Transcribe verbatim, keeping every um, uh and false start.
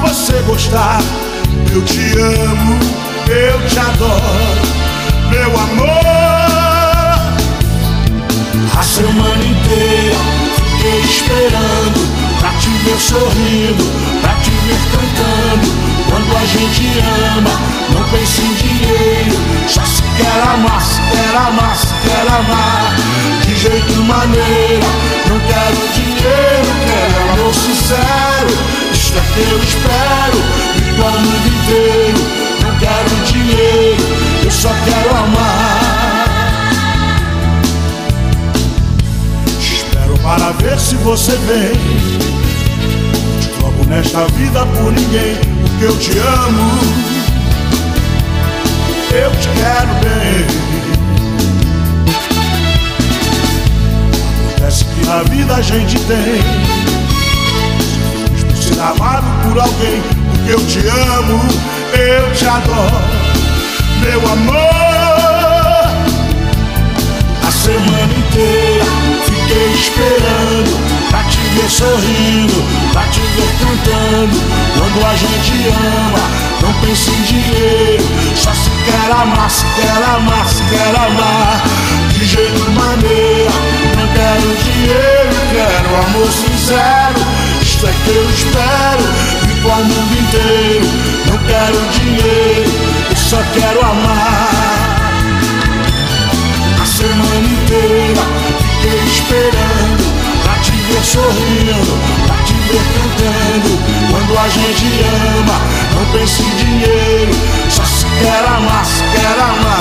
você gostar. Eu te amo, eu te adoro, meu amor. A semana inteira fiquei esperando pra te ver sorrindo, pra te ver cantando. Quando a gente ama, não pensa em dinheiro, só se quer amar, se quer amar, se quer amar. De jeito e maneira, não quero dinheiro, quero amor sincero. Isto é que eu espero de todo mundo inteiro. Não quero dinheiro, eu só quero amar. Espero para ver se você vem. Não te troco nesta vida por ninguém, porque eu te amo, eu te quero bem. Acontece que na vida a gente tem por ser amado por alguém, porque eu te amo, eu te adoro, meu amor. A semana inteira fiquei esperando pra te ver sorrindo, pra te ver cantando. Quando a gente ama, não pensa em dinheiro, só se quer amar, se quer amar, se quer amar. De jeito e maneira, não quero dinheiro, quero amor sincero. Isto é que eu espero de todo mundo inteiro. Não quero dinheiro, eu só quero amar. A semana inteira fiquei esperando pra te ver sorrindo, pra te ver cantando. Quando a gente ama, não pensa em dinheiro, só se quer amar, se quer amar.